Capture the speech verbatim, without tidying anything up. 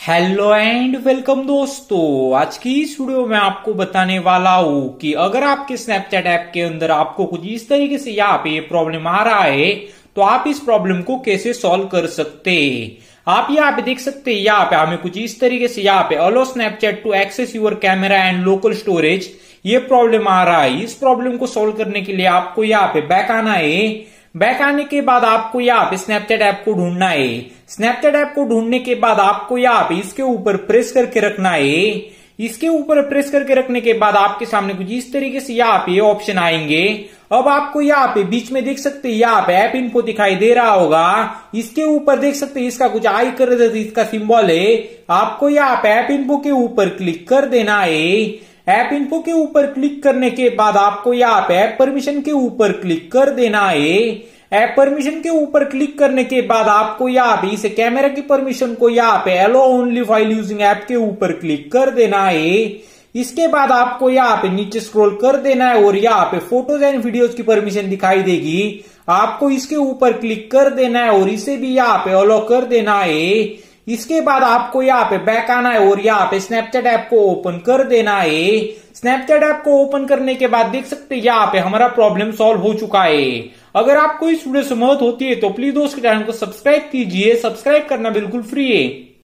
Hello and welcome दोस्तों। आज की इस वीडियो में आपको बताने वाला हूं कि अगर आपके स्नैपचैट ऐप के अंदर आपको कुछ इस तरीके से यहाँ पे ये प्रॉब्लम आ रहा है तो आप इस प्रॉब्लम को कैसे सॉल्व कर सकते हैं। आप यहाँ पे देख सकते हैं, यहाँ पे हमें कुछ इस तरीके से यहाँ पे allow Snapchat to access your camera and local storage ये प्रॉब्लम आ रहा है। इस प्रॉब्लम को सॉल्व करने के लिए आपको यहाँ पे बैक आना है। बैक आने के बाद आपको यहाँ पे स्नैपचैट ऐप को ढूंढना है। स्नैपचैट ऐप को ढूंढने के बाद आपको यहाँ पे इसके ऊपर प्रेस करके रखना है। इसके ऊपर प्रेस करके रखने के बाद आपके सामने कुछ इस तरीके से यहाँ पे ऑप्शन आएंगे। अब आपको यहाँ पे बीच में देख सकते हैं, यहाँ पे ऐप इन्फो दिखाई दे रहा होगा। इसके ऊपर देख सकते हैं इसका कुछ आई कर इसका सिंबल है। आपको यहाँ पे ऐप इन्फो के ऊपर क्लिक कर देना है। ऐप इन्फो के ऊपर क्लिक करने के बाद आपको यहाँ पे ऐप परमिशन के ऊपर क्लिक कर देना है। ऐप परमिशन के ऊपर क्लिक करने के बाद आपको यहाँ पे इसे कैमरा की परमिशन को यहाँ पे allow only while using app के ऊपर क्लिक कर देना है। इसके बाद आपको यहाँ पे नीचे स्क्रॉल कर देना है और यहाँ पे फोटोज एंड वीडियोज की परमिशन दिखाई देगी। आपको इसके ऊपर क्लिक कर देना है और इसे भी यहाँ पे अलो कर देना है। इसके बाद आपको यहाँ पे बैक आना है और यहाँ पे स्नैपचैट ऐप को ओपन कर देना है। स्नैपचैट ऐप को ओपन करने के बाद देख सकते हैं यहाँ पे हमारा प्रॉब्लम सॉल्व हो चुका है। अगर आपको इस वीडियो से मदद होती है तो प्लीज दोस्त चैनल को सब्सक्राइब कीजिए। सब्सक्राइब करना बिल्कुल फ्री है।